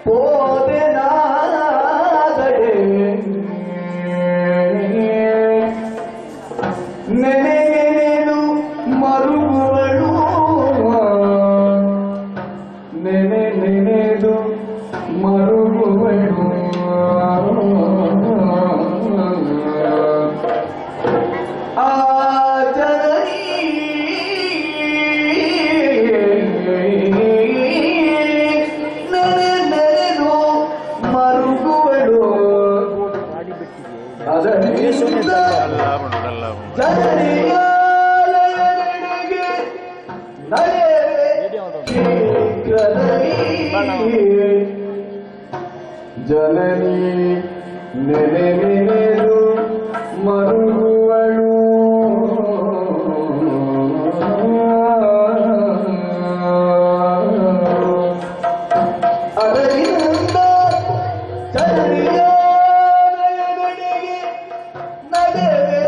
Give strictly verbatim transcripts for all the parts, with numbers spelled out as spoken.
ನೆನೆದು ಮರುಗುವಳು ನೆನೆ ನೆನೆದು ಮರುಗುವಳು ಆ ಜನನಿ ನೆನೆ ನೆನೆದು ಮರುಗುವಳು ಅದರಿಂದ ಜನನಿಯಾಲಯನೆಡೆಗೆ ನಡೆವೆ ಶೀಘ್ರದಲ್ಲಿ ಜನನಿ ನೆನೆ ನೆನೆದು ಮರುಗುವಳು ಅದರಿಂದ ಜನನಿಯಾಲಯನೆಡೆಗೆ ನಡೆವೆ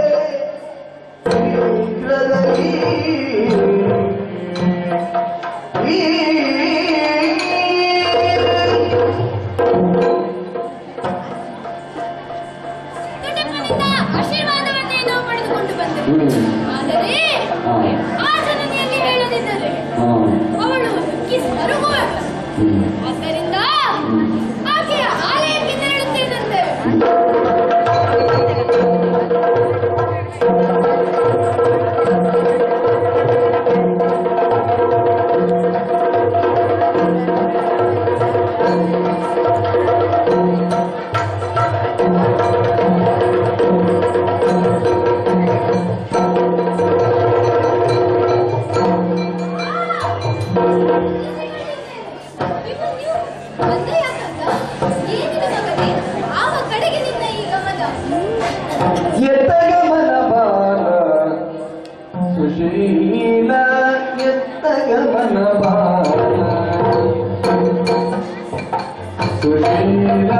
ಶೀಘ್ರದಲ್ಲಿ ಆಶೀರ್ವಾದವನ್ನೇನೋ ಪಡೆದುಕೊಂಡು ಬಂದರು. ಆದರೆ ಆ ಜನನಿಯಲ್ಲಿ ಹೇಳದಿದ್ದರೆ ಅವಳು ಕಿಸ್ ಮರುಗುವಳು. ಆದ್ದರಿಂದ ಆಕೆಯ ಆಲಯಕ್ಕೆ ತೆರಳುತ್ತೇನಂತೆ. ಎತ್ತಗಮನ ಬಾಲ ಸುಶೀಲ ಎತ್ತಗಮನ ಬಾಲ ಸುಶೀಲ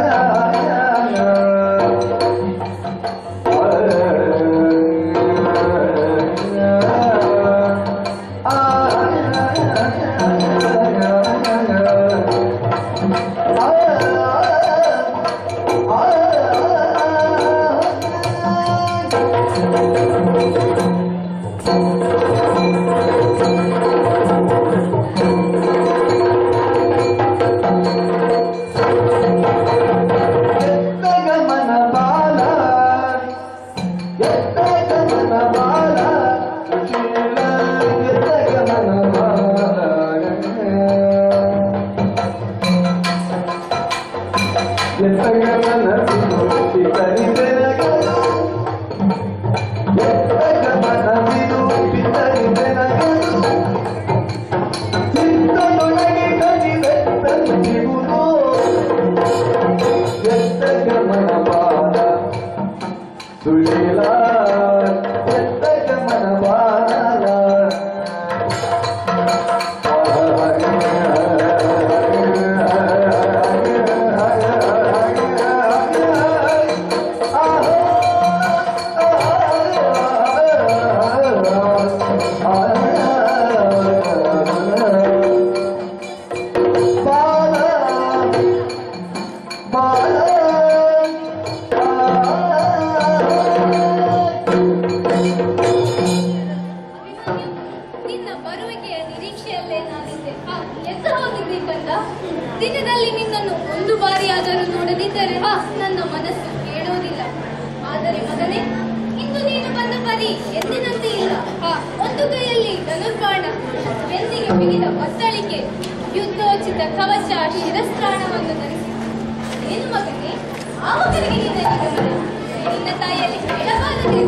ದಿನದಲ್ಲಿ ನಿನ್ನನ್ನು ಒಂದು ಬಾರಿಯಾದರೂ ನೋಡದಿದ್ದರೆ ನನ್ನ ಮನಸ್ಸು ಕೇಳೋದಿಲ್ಲ. ಆದರೆ ಮಗನೇ, ಇಂದು ನೀನು ಬಂದ ಪರಿ ಎಂದಿನಂತೆ ಇಲ್ಲ. ಒಂದು ಕೈಯಲ್ಲಿ ಧನುರ್ಬಾಣ, ಬೆನ್ನಿಗೆ ಬಿಗಿದ ಬತ್ತಳಿಕೆ, ಯುದ್ಧೋಚಿತ ಕವಚ, ಶಿರಸ್ತ್ರಾಣವನ್ನು ಧರಿಸಿ ಏನು ಮಗನೇ, ಆ ಮಗನಿಗೆ ನಿನ್ನ ನಿಗಮನ ನಿನ್ನ ತಾಯಿಯಲ್ಲಿ ಹೇಳಬಾರದು.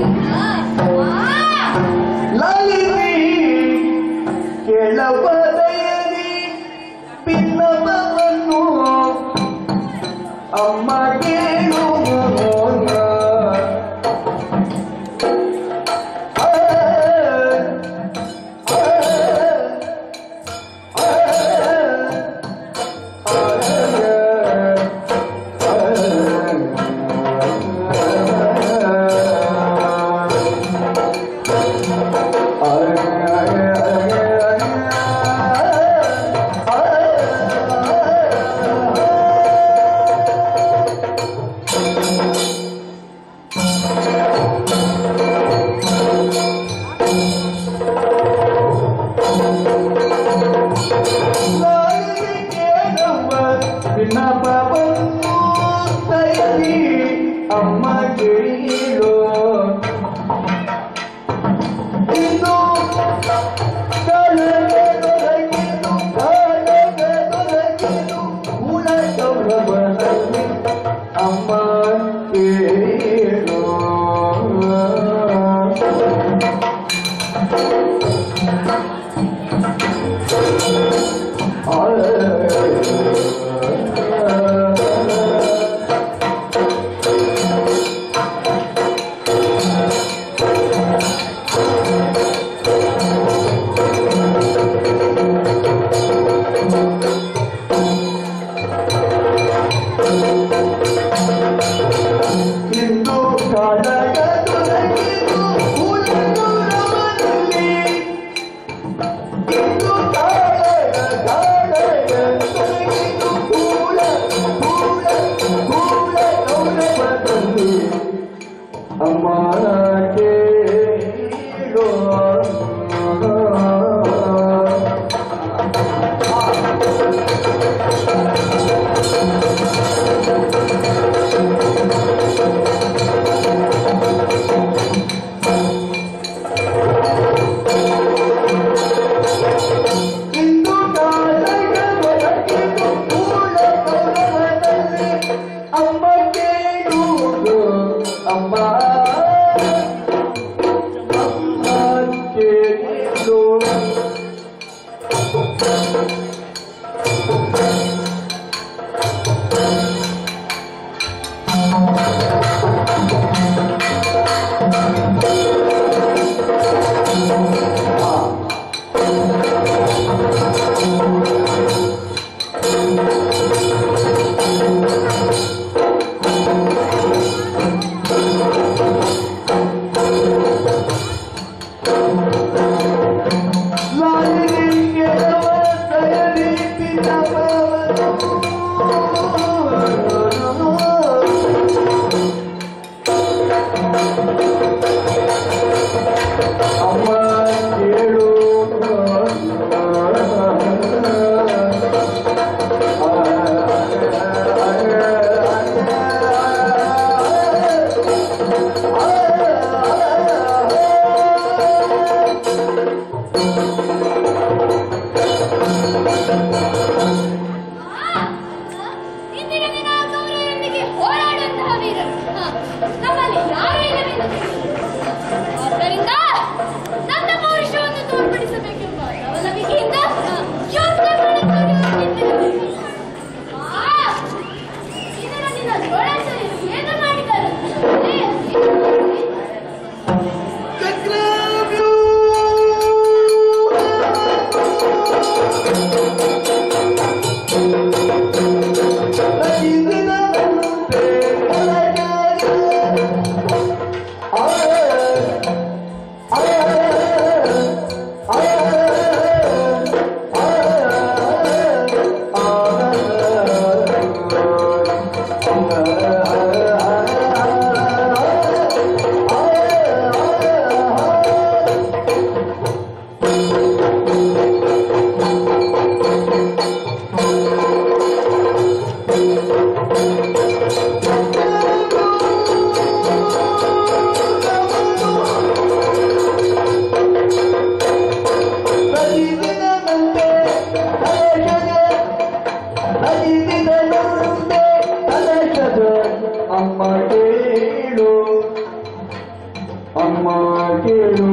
ಅಮ್ಮ ಕೇಳು ಆ ವಿನ್ನಪವನ್ನು ದಯದಿ ಅಮ್ಮ ಕೇಳು ಇನ್ನು ಕಾಲಕ್ಕೆ ದೊರಕಿತು ಕಾಲಕ್ಕೆ ದೊರಕಿತು ಮೂಲ ಗೌರವದಲ್ಲಿ ಅಮ್ಮ ಕೇಳು ಇಂದು ಕಾಲಕ ದೊರಕಿತು ಮೂಲ ಗೌರವದಲ್ಲಿ ಇಂದು ಕಾಲಕ ಕಾಲಕ ದೊರಕಿತು ಮೂಲ ಮೂಲ ಮೂಲ ಗೌರವದಲ್ಲಿ ಅಮ್ಮ ಕೇಳು ಇಂದು ಕಾಲಕ ದೊರಕಿತು ಮೂಲ ಗೌರವದಲ್ಲಿ ಅಮ್ಮ ಕೇಳುವುದು ಅಮ್ಮ ಅಮ್ಮ ಕೇಳು ಅಮ್ಮ ಕೇಳು ಇಂದಿನ ದಿನ ಗೌರವರೊಂದಿಗೆ ಹೋರಾಡುವಂತಹ ವೀರರು ಹ, ನಮ್ಮಲ್ಲಿ ಯಾರೂ ಇಲ್ಲವೆಂದು ಆದ್ದರಿಂದ ನನ್ನ ಪೌರುಷವನ್ನು ತೋರ್ಪಡಿಸಬೇಕೆಂಬ ಲವಲವಿಕೆಯಿಂದ ಹ, ಯೋಚನೆ ಮಾಡುತ್ತಾರೆ ನಿಂತಿರಬೇಕು. ಆ, ಇದರ ನಿನ್ನ ದ್ರೋಣಾಚಾರ್ಯರು ಏನು ಮಾಡಿದರು? ಏ, ಅಮ್ಮ ಕೇಳು ಅಮ್ಮ ಕೇಳು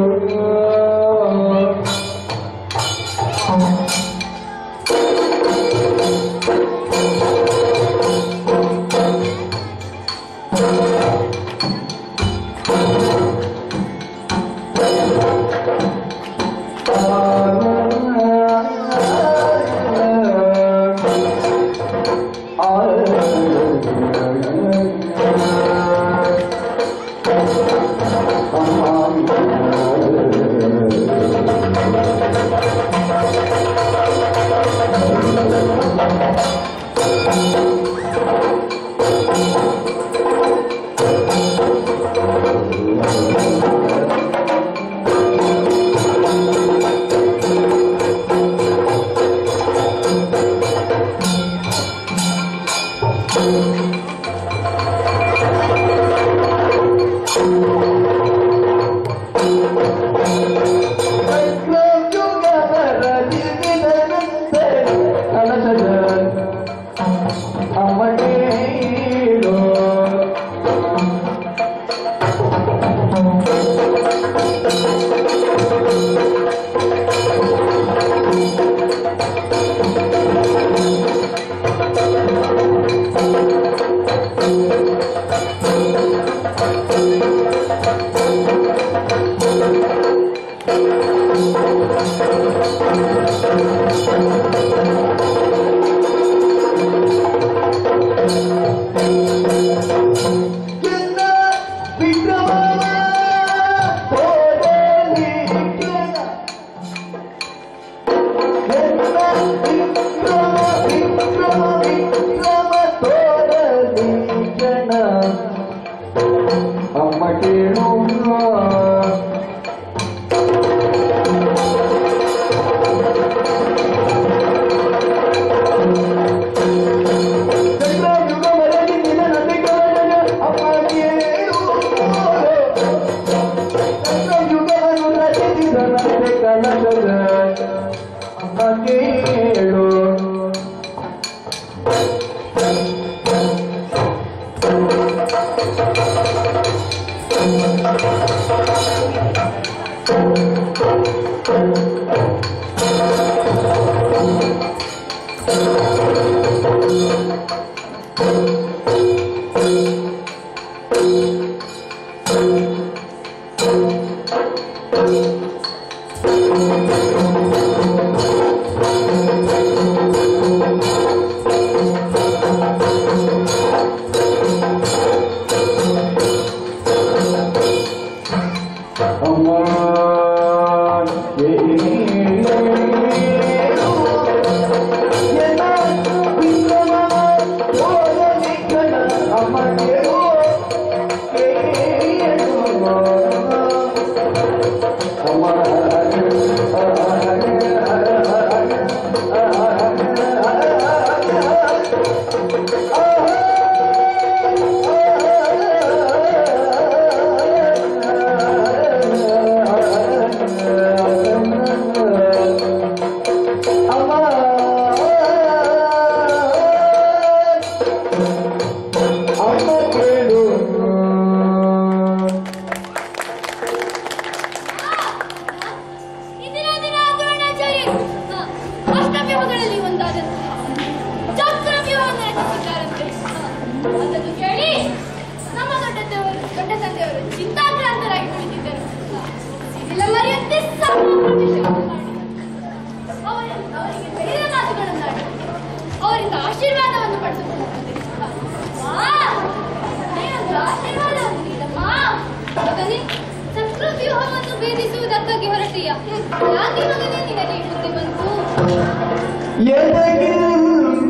ಎದಗಿಂದ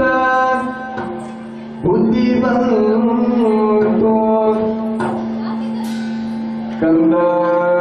ಬುದ್ಧಿ ಬಂತು ಕಂದ